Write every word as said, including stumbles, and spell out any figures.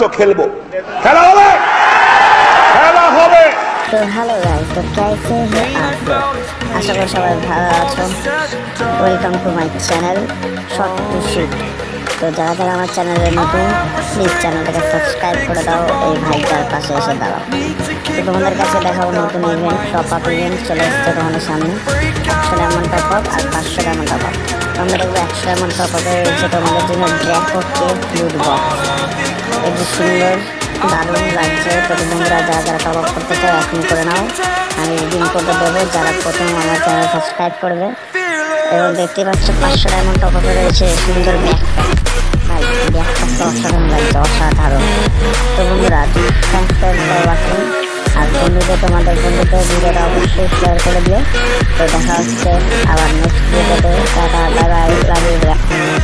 ম্যাচও খেলবো। খেলা হবে, খেলা হবে। তো হ্যালো গাইস, তো कैसे हैं आप लोग? আশা করি সবাই ভালো আছো। Welcome to my channel short to shoot. তো যারা যারা আমার চ্যানেলে নতুন, প্লিজ চ্যানেলটাকে সাবস্ক্রাইব করে দাও, এই ভাইটার পাশে এসে দাঁড়াও। তো তোমাদের কাছে দেখাবো নতুন ইভেন্ট, টপ আপ ইভেন্ট চলে এসছে তোমাদের সামনে। একশো ডায়মন্ড টপ আপ আর পাঁচশো ডায়মন্ড টপ আপ। আমরা দেখবো একশো ডায়মন্ড টপ আপে রয়েছে তোমাদের জন্য ড্র্যাকো কেভ লুট বক্স। এই যে সুন্দর দারুণ লাগছে। তো বন্ধুরা যারা যারা টপ আপ করতে চাও এখন করে নাও, আমি রিডিম করতে দেবো যারা প্রথম আমার চ্যানেল সাবস্ক্রাইব করবে। এবং দেখতে পাচ্ছ পাঁচশো ডায়মন্ড টপ আপে রয়েছে সুন্দর ব্যাকপ্যাক। ভাই ব্যাকপ্যাকটা অসাধারণ লাগছে, অসাধারণ। তো বন্ধুরা সাবস্ক্রাইব করে রাখুন, আর বন্ধুদের তোমাদের বন্ধুদের ভিডিওটা অবশ্যই শেয়ার করে দিও। তো দেখা হচ্ছে আবার নেক্সট ভিডিওতে। Tata, bye bye, love you.